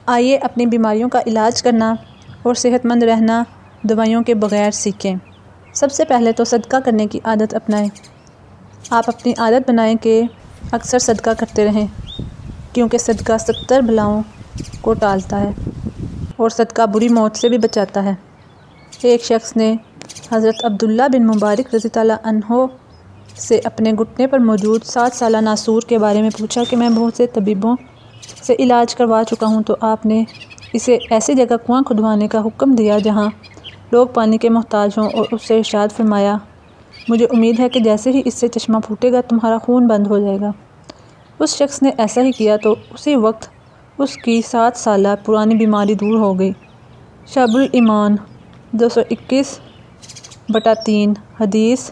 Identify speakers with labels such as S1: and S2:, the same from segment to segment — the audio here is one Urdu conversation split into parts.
S1: آئیے اپنی بیماریوں کا علاج کرنا اور صحت مند رہنا دوائیوں کے بغیر سیکھیں۔ سب سے پہلے تو صدقہ کرنے کی عادت اپنائیں۔ آپ اپنی عادت بنائیں کہ اکثر صدقہ کرتے رہیں، کیونکہ صدقہ 70 بلاؤں کو ٹالتا ہے اور صدقہ بری موت سے بھی بچاتا ہے۔ ایک شخص نے حضرت عبداللہ بن مبارک رضی اللہ عنہ سے اپنے گھٹنے پر موجود 7 سالہ ناسور کے بارے میں پوچھا کہ میں بہت سے طبیبوں سے علاج کروا چکا ہوں، تو آپ نے اسے ایسی جگہ کنواں کھدوانے کا حکم دیا جہاں لوگ پانی کے محتاج ہوں، اور اس سے ارشاد فرمایا، مجھے امید ہے کہ جیسے ہی اس سے چشمہ پھوٹے گا تمہارا خون بند ہو جائے گا۔ اس شخص نے ایسا ہی کیا تو اسی وقت اس کی 7 سالہ پرانی بیماری دور ہو گئی۔ شعب الایمان 221/3 حدیث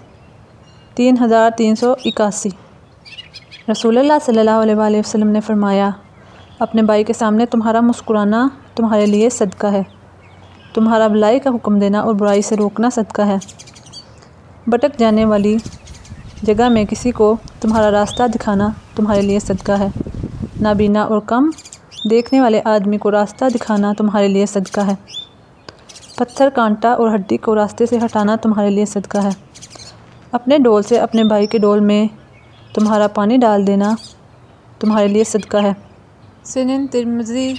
S1: 3381۔ رسول اللہ صلی اللہ علیہ وآلہ وسلم نے فرمایا، اپنے بھائی کے سامنے تمہارا مسکرانا تمہارے لیے صدقہ ہے، تمہارا بھلائی کا حکم دینا اور برائی سے روکنا صدقہ ہے، بھٹک جانے والی جگہ میں کسی کو تمہارا راستہ دکھانا تمہارے لیے صدقہ ہے، نابینا اور کم دیکھنے والے آدمی کو راستہ دکھانا تمہارے لیے صدقہ ہے، پتھر، کانٹا اور ہڈی کو راستے سے ہٹانا تمہارے لیے صدقہ ہے، اپنے ڈول سے اپنے بھائی کے ڈول میں تمہارا پانی ڈال دینا تمہارے لیے صدقہ ہے۔ سنن ترمذی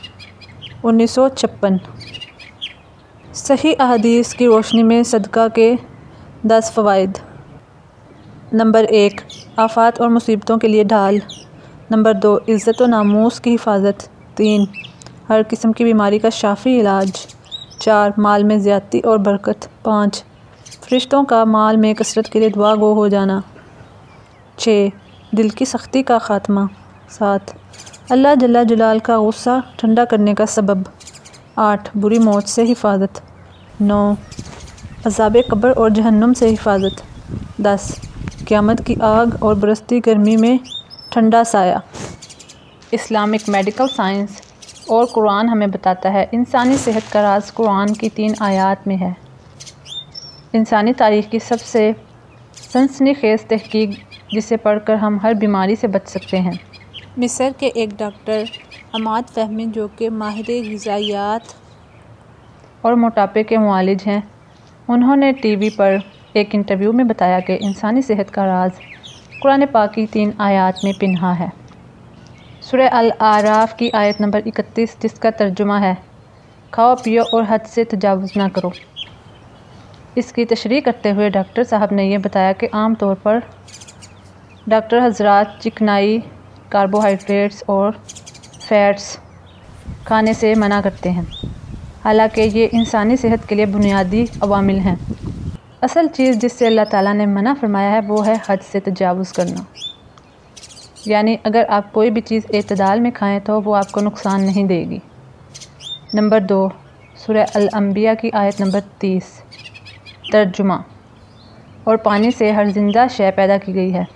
S1: 1956۔ صحیح احادیث کی روشنی میں صدقہ کے 10 فوائد۔ نمبر 1، آفات اور مصیبتوں کے لیے ڈھال۔ نمبر 2، عزت و ناموس کی حفاظت۔ 3، ہر قسم کی بیماری کا شافی علاج۔ 4، مال میں زیادتی اور برکت۔ 5، فرشتوں کا مال میں کثرت کے لیے دعا گو ہو جانا۔ 6، دل کی سختی کا خاتمہ۔ 7، اللہ جل جلالہ کا غصہ ٹھنڈا کرنے کا سبب۔ 8، بری موت سے حفاظت۔ 9، عذاب قبر اور جہنم سے حفاظت۔ 10، قیامت کی آگ اور برستی گرمی میں ٹھنڈا سایہ۔ اسلامک میڈیکل سائنس اور قرآن ہمیں بتاتا ہے، انسانی صحت کا راز قرآن کی 3 آیات میں ہے۔ انسانی تاریخ کی سب سے سنسنی خیز تحقیق جسے پڑھ کر ہم ہر بیماری سے بچ سکتے ہیں۔ مصر کے ایک ڈاکٹر عماد فہمی، جو کہ ماہر غذائیت اور موٹاپے کے معالج ہیں، انہوں نے ٹی وی پر ایک انٹرویو میں بتایا کہ انسانی صحت کا راز قرآن پاک کی 3 آیات میں پنہاں ہے۔ سورہ الاعراف کی آیت نمبر 31، جس کا ترجمہ ہے، کھاؤ پیو اور حد سے تجاوز نہ کرو۔ اس کی تشریح کرتے ہوئے ڈاکٹر صاحب نے یہ بتایا کہ عام طور پر ڈاکٹر حضرات چکنائی، کاربوہائیڈریٹس اور فیٹس کھانے سے منع کرتے ہیں، حالانکہ یہ انسانی صحت کے لیے بنیادی عوامل ہیں۔ اصل چیز جس سے اللہ تعالیٰ نے منع فرمایا ہے وہ ہے حد سے تجاوز کرنا، یعنی اگر آپ کوئی بھی چیز اعتدال میں کھائیں تو وہ آپ کو نقصان نہیں دے گی۔ نمبر 2، سورہ الانبیاء کی آیت نمبر 30۔ ترجمہ، اور پانی سے ہر زندہ شے پیدا کی گئی ہے،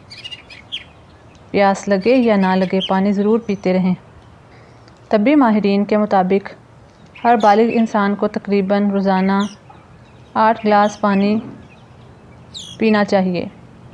S1: پیاس لگے یا نہ لگے پانی ضرور پیتے رہیں۔ طبی ماہرین کے مطابق ہر بالغ انسان کو تقریباً روزانہ 8 گلاس پانی پینا چاہیے،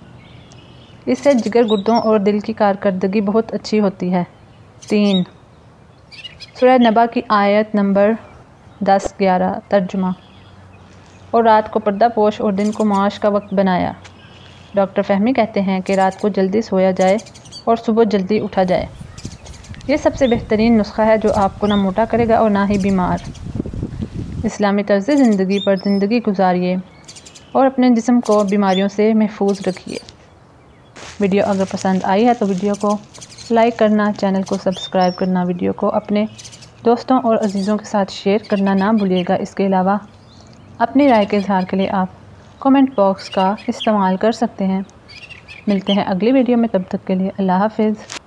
S1: اس سے جگر، گردوں اور دل کی کارکردگی بہت اچھی ہوتی ہے۔ 3، سورہ نبا کی آیت نمبر 10-11۔ ترجمہ، اور رات کو پردہ پوش اور دن کو معاش کا وقت بنایا۔ ڈاکٹر فہمی کہتے ہیں کہ رات کو جلدی سویا جائے اور صبح جلدی اٹھا جائے، یہ سب سے بہترین نسخہ ہے جو آپ کو نہ موٹا کرے گا اور نہ ہی بیمار۔ اسلامی طرز زندگی پر زندگی گزاریے اور اپنے جسم کو بیماریوں سے محفوظ رکھیے۔ ویڈیو اگر پسند آئی ہے تو ویڈیو کو لائک کرنا، چینل کو سبسکرائب کرنا، ویڈیو کو اپنے دوستوں اور عزیزوں کے ساتھ شیئر کرنا نہ بھولیے گا۔ اس کے علاوہ اپنی رائے کے اظہار کے لیے آپ کومنٹ باکس کا استعمال کر سکتے ہیں۔ ملتے ہیں اگلی ویڈیو میں، تب تک کے لیے اللہ حافظ۔